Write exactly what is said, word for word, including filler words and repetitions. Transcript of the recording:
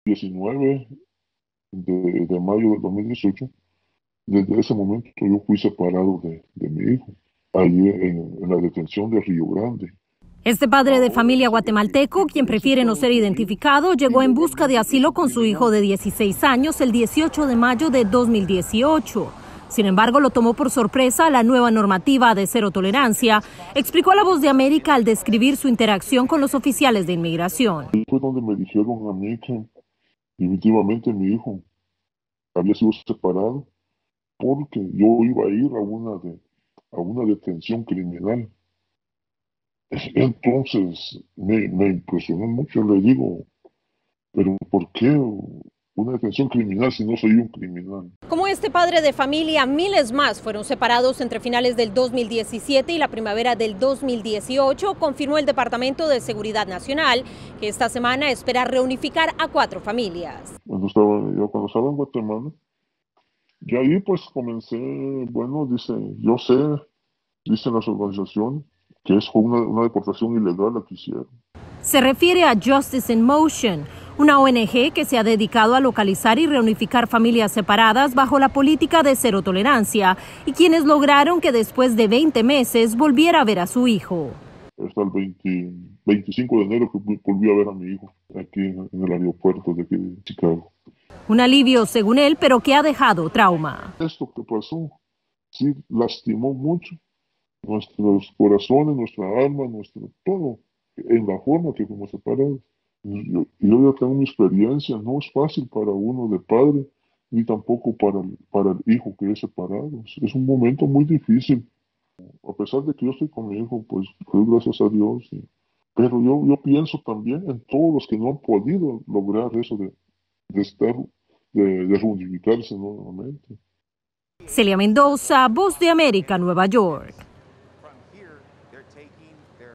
diecinueve de, de mayo del dos mil dieciocho, desde ese momento yo fui separado de, de mi hijo, allí en, en la detención de Río Grande. Este padre de familia guatemalteco, quien prefiere no ser identificado, llegó en busca de asilo con su hijo de dieciséis años el dieciocho de mayo de dos mil dieciocho. Sin embargo, lo tomó por sorpresa la nueva normativa de cero tolerancia, explicó a La Voz de América al describir su interacción con los oficiales de inmigración. Ahí fue donde me dijeron a mí que definitivamente mi hijo había sido separado porque yo iba a ir a una, de, a una detención criminal. Entonces me, me impresionó mucho, le digo, pero ¿por qué una detención criminal si no soy un criminal? Como este padre de familia, miles más fueron separados entre finales del dos mil diecisiete y la primavera del dos mil dieciocho, confirmó el Departamento de Seguridad Nacional, que esta semana espera reunificar a cuatro familias. Cuando estaba, yo cuando estaba en Guatemala, y ahí pues comencé, bueno, dice, yo sé, dicen las organizaciones, que es una, una deportación ilegal la que hicieron. Se refiere a Justice in Motion, una O N G que se ha dedicado a localizar y reunificar familias separadas bajo la política de cero tolerancia y quienes lograron que después de veinte meses volviera a ver a su hijo. Hasta el veinte, veinticinco de enero que volví a ver a mi hijo aquí en, en el aeropuerto de, aquí de Chicago. Un alivio según él, pero que ha dejado trauma. Esto que pasó, sí, lastimó mucho nuestros corazones, nuestra alma, nuestro todo, en la forma que fuimos separados. Yo, yo ya tengo mi experiencia, no es fácil para uno de padre, ni tampoco para, para el hijo que es separado. Es un momento muy difícil. A pesar de que yo estoy con mi hijo, pues doy gracias a Dios. Y, pero yo, yo pienso también en todos los que no han podido lograr eso de, de estar, de, de reunificarse nuevamente. Celia Mendoza, Voz de América, Nueva York.